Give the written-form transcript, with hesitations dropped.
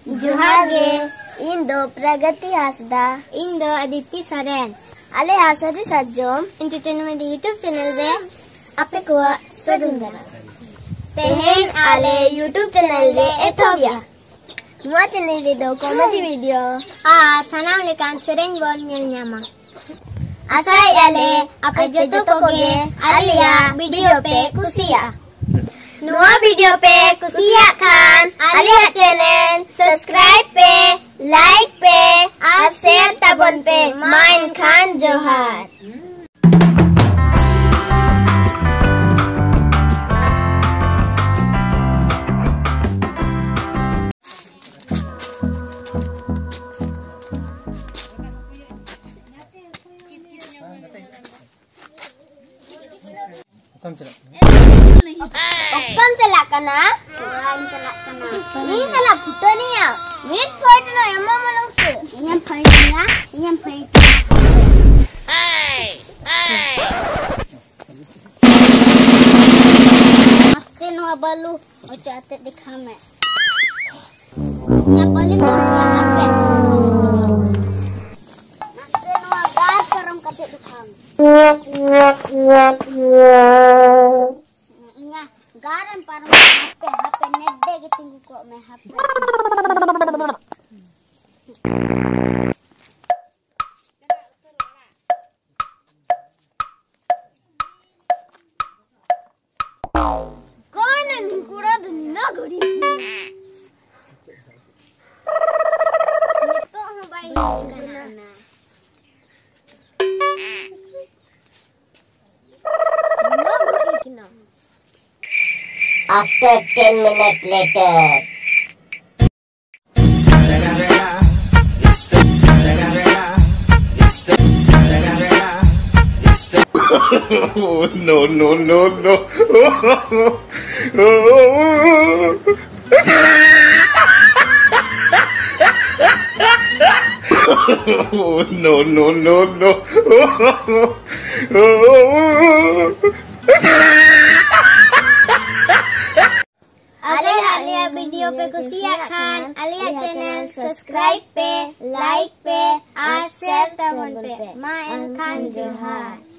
जोहार गे इन दो प्रगति हासदा इन दो अदिति सरेन आले हासरी सज्जोम एंटरटेनमेंट यूट्यूब चैनल रे आपे को सगुंदरा तेहेन आले यूट्यूब चैनल रे एथोबिया नुआ चैनल रे दो कॉमेडी वीडियो सनाम लेकान सेरेन बोन नेल न्यामा आसाई आले आपे जतो कोगे आलिया वीडियो पे कुसिया नुआ वीडियो पे कुसिया खान आलिया चैनल सब्सक्राइब पे लाइक पे और शेयर तबन पे माइन खान जोहार Okam telak kana? Ini telak foto ni ya. With photo na yang mama langsung. Yang photo ya, yang photo. Aste no abalu, ojo ate dikhame. Yang paling bagus apa? Aste no agar karam kate dikhame. Garam parang HP nedde gitinggu kok me HP. Kanan kura dunia gori. Neto mobile kana. No gori kina. After 10 minutes later. Oh, no. आलिया video पे कुसिया खान आलिया channel subscribe पे like पे और share तबन पे mine Khan जोहार।